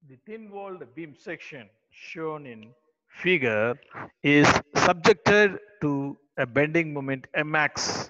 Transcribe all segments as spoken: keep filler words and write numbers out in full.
The thin-walled beam section shown in figure is subjected to a bending moment Mx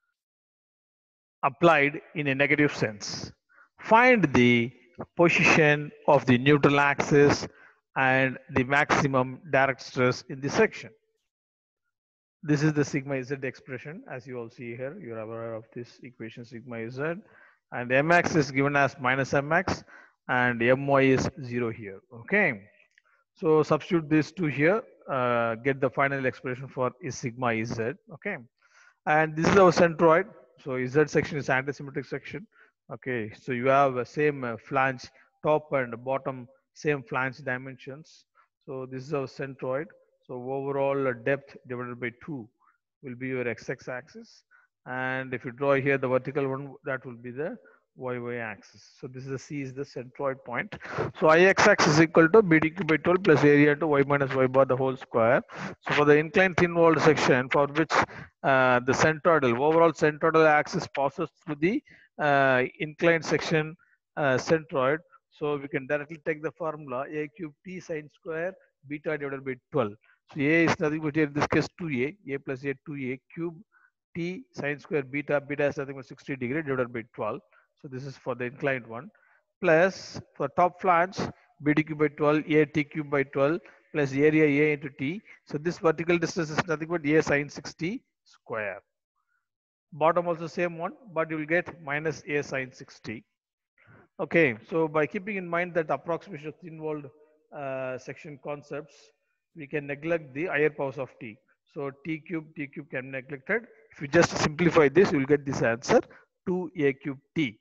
applied in a negative sense. Find the position of the neutral axis and the maximum direct stress in the section. This is the sigma z expression as you all see here. You are aware of this equation sigma z, and mx is given as minus mx and my is zero here. Okay. So substitute these two here, uh, get the final expression for is sigma z. Okay. And this is our centroid. So Z section is antisymmetric section. Okay. So you have a same uh, flange, top and bottom, same flange dimensions. So this is our centroid. So overall uh, depth divided by two will be your x-x axis. And if you draw here the vertical one, that will be the y-y axis. So this is the C is the centroid point. So Ix is equal to B D Q by twelve plus area into y minus y bar the whole square. So for the inclined thin walled section for which uh, the centroidal, overall centroidal axis passes through the uh, inclined section uh, centroid. So we can directly take the formula A cube T sine square beta divided by twelve. So A is nothing but here in this case two A, A plus A two A cube T sine square beta, beta is nothing but sixty degree divided by twelve. So this is for the inclined one. Plus for top flange, B D cube by twelve, A T cube by twelve plus area A into T. So this vertical distance is nothing but A sine sixty square. Bottom also same one, but you will get minus A sine sixty. Okay, so by keeping in mind that approximation of thin walled uh, section concepts, we can neglect the higher powers of T. So T cube, T cube can be neglected. If you just simplify this, you will get this answer two A cube T.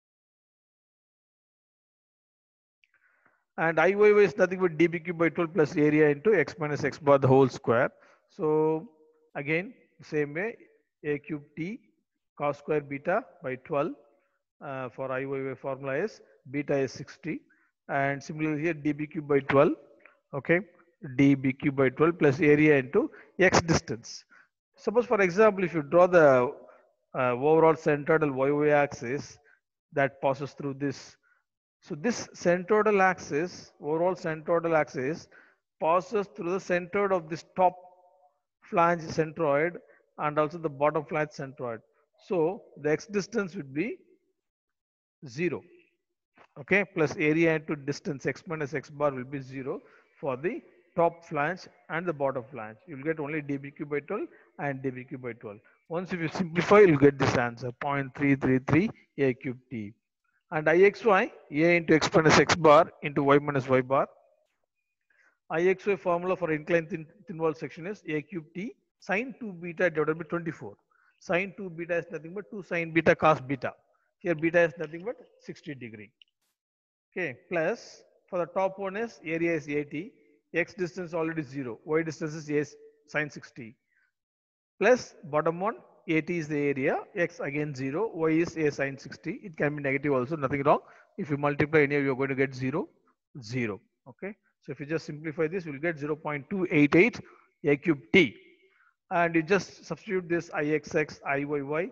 And I Y Y is nothing but dB cube by twelve plus area into x minus x bar the whole square. So again, same way, A cube T cos square beta by twelve uh, for I Y Y formula is beta is sixty. And similarly here dB cube by twelve, okay, dB cube by twelve plus area into x distance. Suppose for example, if you draw the uh, overall centroidal Y Y axis that passes through this, so this centroidal axis, overall centroidal axis, passes through the centroid of this top flange centroid and also the bottom flange centroid. So the x distance would be zero. Okay, plus area into distance x minus x bar will be zero for the top flange and the bottom flange. You'll get only dB cube by twelve and dB cube by twelve. Once if you simplify, you'll get this answer zero point three three three A cube T. And Ixy, A into x minus x bar into y minus y bar. Ixy formula for inclined thin, thin wall section is A cube T sine two beta divided by twenty-four. Sine two beta is nothing but two sine beta cos beta. Here beta is nothing but sixty degree. Okay, plus for the top one is area is eighty, x distance already zero, y distance is a sine sixty. Plus bottom one, eighty is the area, x again zero, y is a sine sixty. It can be negative also, nothing wrong. If you multiply any, you are going to get zero, zero. Okay, so if you just simplify this, you will get zero point two eight eight a cube t. And you just substitute this ixx, iyy,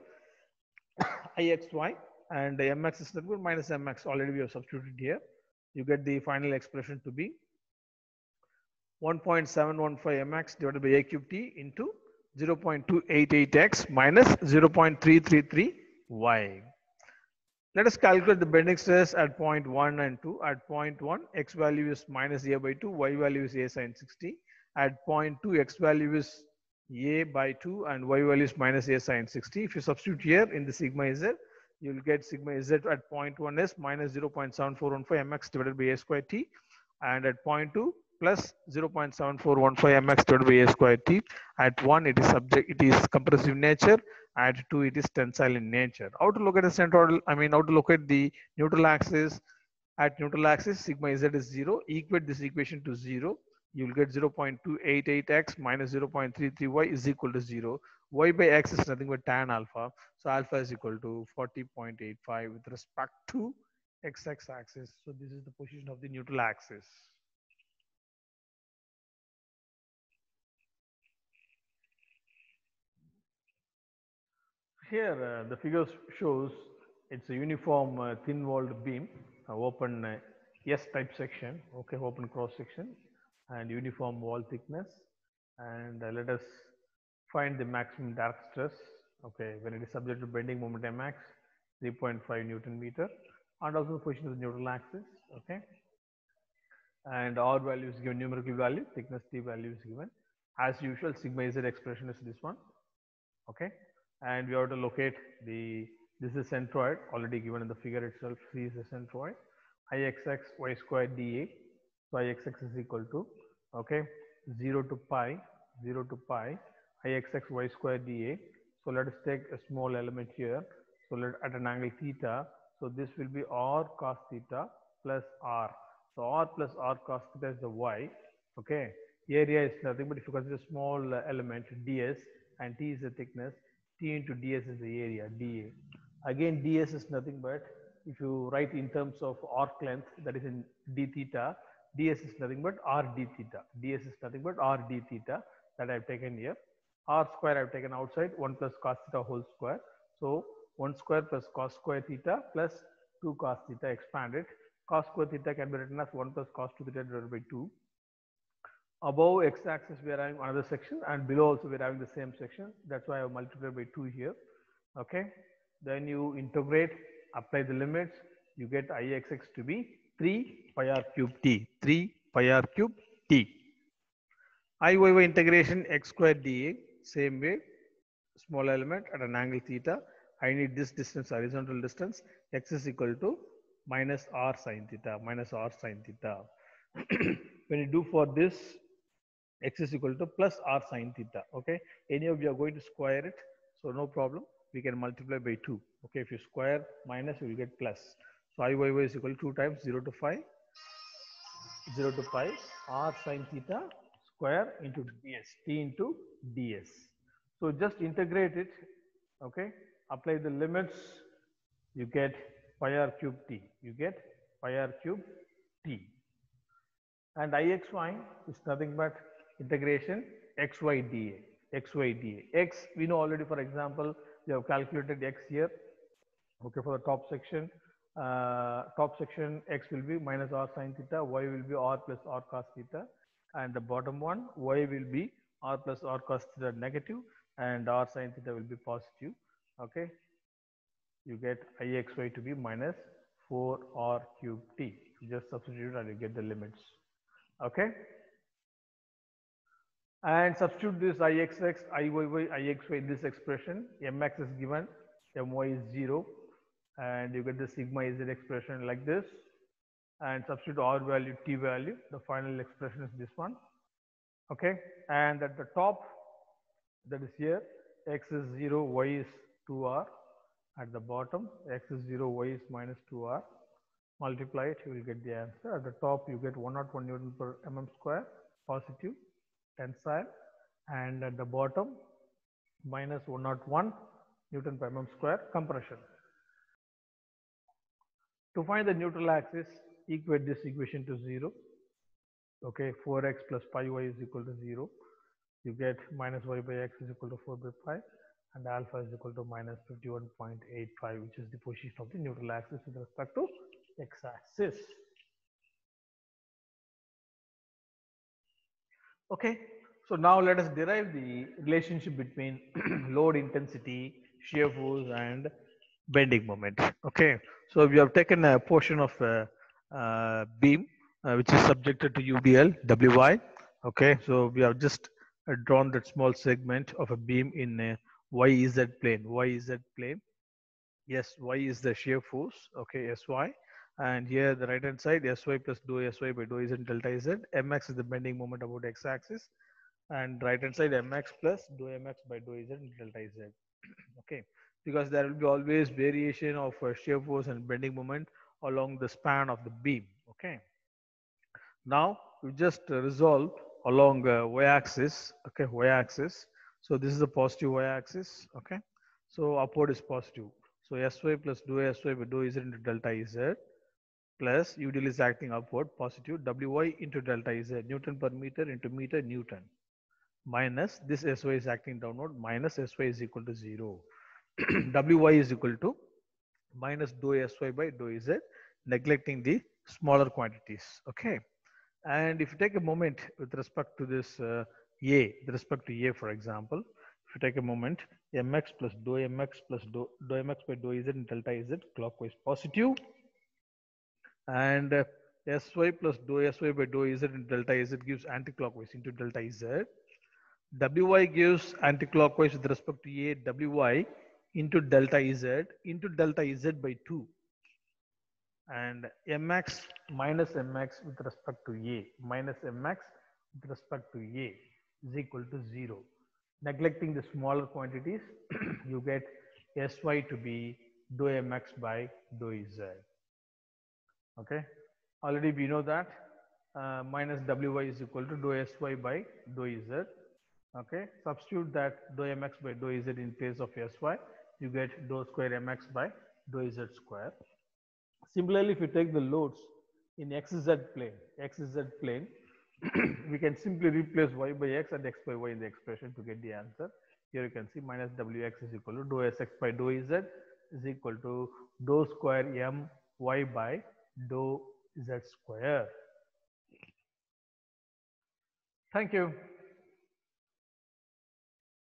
ixy, and mx is nothing but minus mx. Already we have substituted here. You get the final expression to be one point seven one five mx divided by a cube t into zero point two eight eight x minus zero point three three three y. Let us calculate the bending stress at point one and two. At point one, x value is minus a by two, y value is a sine sixty. At point two, x value is a by two and y value is minus a sine sixty. If you substitute here in the sigma z, you will get sigma z at point one is minus zero point seven four one five mx divided by a square t, and at point two plus zero point seven four one five mx divided by a square t. At one it is subject, it is compressive nature. At two it is tensile in nature. How to locate the centroidal, I mean how to locate the neutral axis? At neutral axis sigma z is zero. Equate this equation to zero. You will get zero point two eight eight x minus zero point three three y is equal to zero. Y by x is nothing but tan alpha. So alpha is equal to forty point eight five with respect to x-x axis. So this is the position of the neutral axis. Here uh, the figure shows it's a uniform uh, thin walled beam, uh, open uh, S type section, okay, open cross section and uniform wall thickness. And uh, let us find the maximum direct stress, okay, when it is subject to bending moment Mx, three point five Newton meter, and also the position of the neutral axis, okay. And R value is given, numerical value, thickness T value is given. As usual, sigma Z expression is this one, okay. And we have to locate the, this is centroid, already given in the figure itself. C is the centroid. Ixx y square dA. So Ixx is equal to, okay, zero to pi, zero to pi, Ixx y square dA. So let us take a small element here. So let at an angle theta. So this will be r cos theta plus r. So r plus r cos theta is the y. Okay. Area is nothing but if you consider small element ds and t is the thickness, t into ds is the area dA. Again, ds is nothing but if you write in terms of arc length, that is in d theta, ds is nothing but r d theta. ds is nothing but r d theta that I have taken here. R square I have taken outside, one plus cos theta whole square. So one square plus cos square theta plus two cos theta expanded. Cos square theta can be written as one plus cos two theta divided by two. Above x-axis we are having another section, and below also we are having the same section. That's why I have multiplied by two here. Okay. Then you integrate, apply the limits. You get Ixx to be three pi r cube t. three pi r cube t. Iyy integration x square dA. Same way. Small element at an angle theta. I need this distance, horizontal distance. X is equal to minus r sine theta. Minus r sine theta. When you do for this, x is equal to plus r sine theta. Okay. Any of you are going to square it, so no problem. We can multiply by two. Okay. If you square minus, you will get plus. So Iyy is equal to two times zero to five, zero to pi r sine theta square into ds, t into ds. So just integrate it. Okay. Apply the limits. You get pi r cube t. You get pi r cube t. And Ixy is nothing but integration xy dA, xy dA. X, we know already, for example, we have calculated x here. Okay, for the top section, uh, top section x will be minus r sine theta, y will be r plus r cos theta, and the bottom one, y will be r plus r cos theta negative, and r sine theta will be positive. Okay, you get Ixy to be minus four r cube t. You just substitute and you get the limits. Okay, and substitute this Ixx, Iyy, Ixy in this expression. Mx is given, My is zero, and you get the sigma Z expression like this. And substitute R value, T value. The final expression is this one. Okay, and at the top, that is here, x is zero, y is two r. At the bottom, x is zero, y is minus two r. Multiply it, you will get the answer. At the top, you get one hundred one Newton per mm square, positive, tensile, and at the bottom, minus one hundred one Newton per mm square, compression. To find the neutral axis, equate this equation to zero. Okay, four x plus pi y is equal to zero. You get minus y by x is equal to four by pi, and alpha is equal to minus fifty-one point eight five, which is the position of the neutral axis with respect to x-axis. Okay, so now let us derive the relationship between load intensity, shear force, and bending moment. Okay, so we have taken a portion of a, a beam uh, which is subjected to U B L W Y. Okay, so we have just uh, drawn that small segment of a beam in a Y Z plane. Y Z plane. Yes, Y is the shear force. Okay, S Y. And here the right hand side, Sy plus dou Sy by dou Z delta Z. Mx is the bending moment about x axis. And right hand side, Mx plus dou Mx by dou Z delta Z. Okay, because there will be always variation of uh, shear force and bending moment along the span of the beam. Okay, now we just uh, resolve along uh, y-axis. Okay, y-axis. So this is the positive y-axis. Okay, so upward is positive. So Sy plus dou Sy by dou Z into delta Z plus U D L is acting upward, positive, Wy into delta Z, Newton per meter into meter Newton, minus this Sy is acting downward, minus Sy is equal to zero. Wy is equal to minus dou Sy by dou Z, neglecting the smaller quantities. Okay. And if you take a moment with respect to this uh, A, with respect to A, for example, if you take a moment, mx plus dou mx plus dou, dou mx by dou z and delta z clockwise positive, and uh, sy plus dou sy by dou z and delta z gives anti-clockwise into delta z. Wy gives anti-clockwise with respect to A, Wy into delta z into delta z by two. And mx minus mx with respect to A minus mx with respect to A is equal to zero. Neglecting the smaller quantities, you get sy to be dou mx by dou z. Okay, already we know that uh, minus wy is equal to dou sy by dou z. Okay, substitute that dou mx by dou z in place of sy, you get dou square mx by dou z square. Similarly, if you take the loads in xz plane, xz plane, we can simply replace y by x and x by y in the expression to get the answer. Here you can see minus wx is equal to dou sx by dou z is equal to dou square m y by dou z square. Thank you.